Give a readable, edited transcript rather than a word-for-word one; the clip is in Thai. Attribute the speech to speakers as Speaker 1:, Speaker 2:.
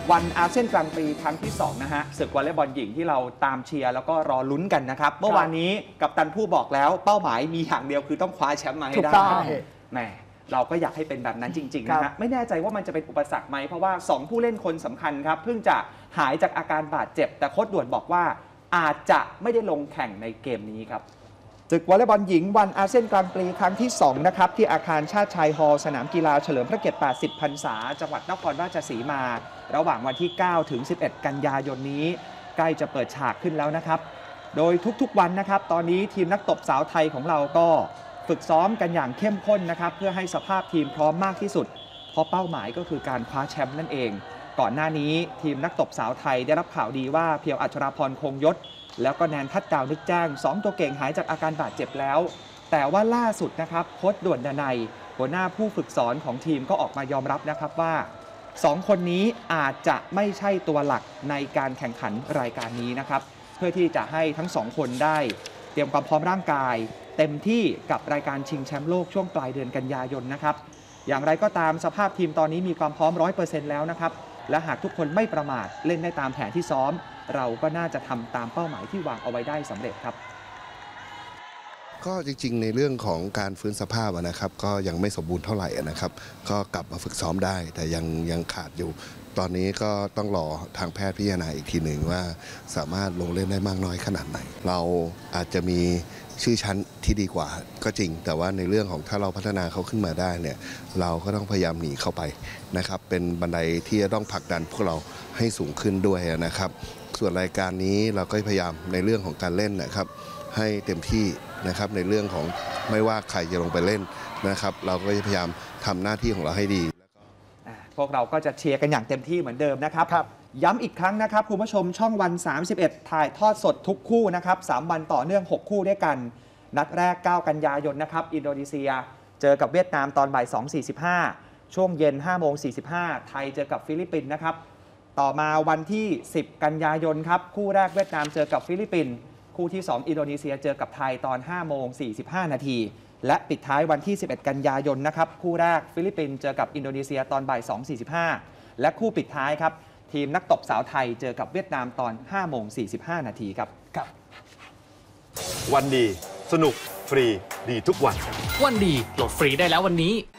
Speaker 1: วันอาเซียนกลางปีครั้งที่2นะฮะศึกวอลเลย์บอลหญิงที่เราตามเชียร์แล้วก็รอลุ้นกันนะครับเมื่อวานนี้กัปตันผู้บอกแล้วเป้าหมายมีอย่างเดียวคือต้องคว้าแชมป์มาให้ได้แหมเราก็อยากให้เป็นแบบนั้นจริงๆนะฮะไม่แน่ใจว่ามันจะเป็นอุปสรรคไหมเพราะว่า2ผู้เล่นคนสำคัญครับเพิ่งจะหายจากอาการบาดเจ็บแต่โค้ชด่วนบอกว่าอาจจะไม่ได้ลงแข่งในเกมนี้ครับศึกวอลเลย์บอลหญิงวันอาเซียนกลางปีครั้งที่2นะครับที่อาคารชาติชายฮอลล์สนามกีฬาเฉลิมพระเกียรติ80 พรรษาจังหวัดนครราชสีมาระหว่างวันที่9ถึง11กันยายนนี้ใกล้จะเปิดฉากขึ้นแล้วนะครับโดยทุกๆวันนะครับตอนนี้ทีมนักตบสาวไทยของเราก็ฝึกซ้อมกันอย่างเข้มข้นนะครับเพื่อให้สภาพทีมพร้อมมากที่สุดเพราะเป้าหมายก็คือการคว้าแชมป์นั่นเองก่อนหน้านี้ทีมนักตบสาวไทยได้รับข่าวดีว่าเพียวอัชราพรคงยศแล้วก็แนนทัดดาวนึกแจ้ง2ตัวเก่งหายจากอาการบาดเจ็บแล้วแต่ว่าล่าสุดนะครับโค้ชด่วนดนัยหัวหน้าผู้ฝึกสอนของทีมก็ออกมายอมรับนะครับว่า2คนนี้อาจจะไม่ใช่ตัวหลักในการแข่งขันรายการนี้นะครับเพื่อที่จะให้ทั้ง2คนได้เตรียมความพร้อมร่างกายเต็มที่กับรายการชิงแชมป์โลกช่วงปลายเดือนกันยายนนะครับอย่างไรก็ตามสภาพทีมตอนนี้มีความพร้อม 100% แล้วนะครับและหากทุกคนไม่ประมาทเล่นได้ตามแผนที่ซ้อมเราก็น่าจะทำตามเป้าหมายที่วางเอาไว้ได้สำเร็จครับ
Speaker 2: ก็จริงๆในเรื่องของการฟื้นสภาพนะครับก็ยังไม่สมบูรณ์เท่าไหร่นะครับก็กลับมาฝึกซ้อมได้แต่ยังขาดอยู่ตอนนี้ก็ต้องรอทางแพทย์พิจารณาอีกทีหนึ่งว่าสามารถลงเล่นได้มากน้อยขนาดไหนเราอาจจะมีชื่อชั้นที่ดีกว่าก็จริงแต่ว่าในเรื่องของถ้าเราพัฒนาเขาขึ้นมาได้เนี่ยเราก็ต้องพยายามหนีเข้าไปนะครับเป็นบันไดที่จะต้องผลักดันพวกเราให้สูงขึ้นด้วยนะครับส่วนรายการนี้เราก็พยายามในเรื่องของการเล่นนะครับให้เต็มที่นะครับในเรื่องของไม่ว่าใครจะลงไปเล่นนะครับเราก็จะพยายามทำหน้าที่ของเราให้ดี
Speaker 1: พวกเราก็จะเชียร์กันอย่างเต็มที่เหมือนเดิมนะครับย้ำอีกครั้งนะครับคุณผู้ชมช่องวัน31ถ่ายทอดสดทุกคู่นะครับ3วันต่อเนื่อง6คู่ด้วยกันนัดแรก9กันยายนนะครับอินโดนีเซียเจอกับเวียดนามตอนบ่าย 2:45 ช่วงเย็น 5:45 ไทยเจอกับฟิลิปปินส์นะครับต่อมาวันที่10กันยายนครับคู่แรกเวียดนามเจอกับฟิลิปปินส์คู่ที่2อินโดนีเซียเจอกับไทยตอน 5:45 นาทีและปิดท้ายวันที่11กันยายนนะครับคู่แรกฟิลิปปินส์เจอกับอินโดนีเซียตอนบ่าย 2:45 และคู่ปิดท้ายครับทีมนักตบสาวไทยเจอกับเวียดนามตอน 5:45 นาทีครับ
Speaker 3: วันดีสนุกฟรีดีทุกวัน
Speaker 4: วันดีโหลดฟรีได้แล้ววันนี้